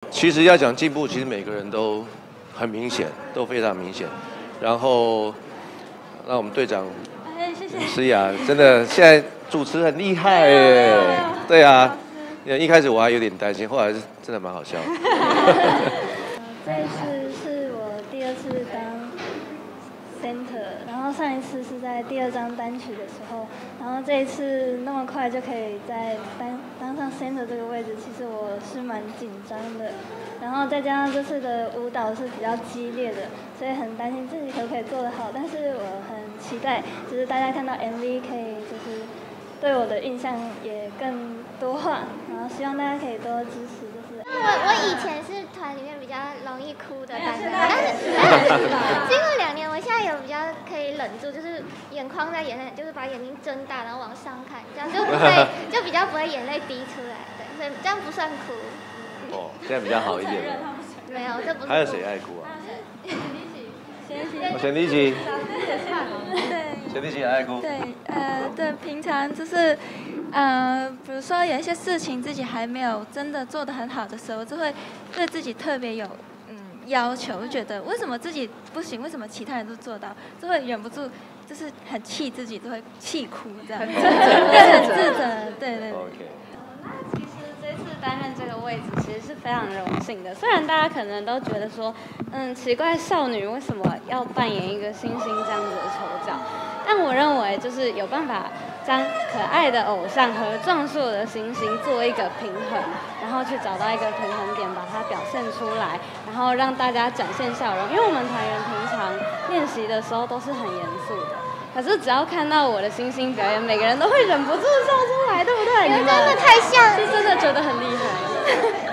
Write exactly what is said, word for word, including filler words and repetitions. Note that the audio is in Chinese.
其实要讲进步，其实每个人都很明显，都非常明显。然后，那我们队长哎，谢谢。 思雅真的现在主持很厉害耶，对啊，一开始我还有点担心，后来是真的蛮好笑。 这一次是我第二次当 center， 然后上一次是在第二张单曲的时候，然后这一次那么快就可以在当当上 center 这个位置，其实我是蛮紧张的。然后再加上这次的舞蹈是比较激烈的，所以很担心自己可不可以做得好。但是我很期待，就是大家看到 M V 可以就是对我的印象也更多化，然后希望大家可以多支持。就是我我以前是团里面比较容易哭的单单，但是经过两年，我现在有比较可以忍住，就是眼眶在眼泪，就是把眼睛睁大，然后往上看，这样就不会就比较不会眼泪滴出来，对，所以这样不算哭。 哦，现在比较好一点。 没有，这不是。 还有谁爱哭啊？ 贤弟， 我贤弟姐。 对。 贤弟姐爱哭。 对，呃，对，平常就是，呃，比如说有一些事情自己还没有真的做得很好的时候，就会对自己特别有嗯要求，就觉得为什么自己不行，为什么其他人都做到，就会忍不住就是很气自己，就会气哭这样。对，很自责，对对对。 其实这次担任这个位置其实是非常荣幸的，虽然大家可能都觉得说，嗯，奇怪少女为什么要扮演一个星星这样子的丑角，但我认为就是有办法将可爱的偶像和壮硕的星星做一个平衡，然后去找到一个平衡点，把它表现出来，然后让大家展现笑容。因为我们团员平常练习的时候都是很严肃的。可是只要看到我的星星表演，每个人都会忍不住笑出来，对不对？ 你们真的太像， 是真的觉得很厉害。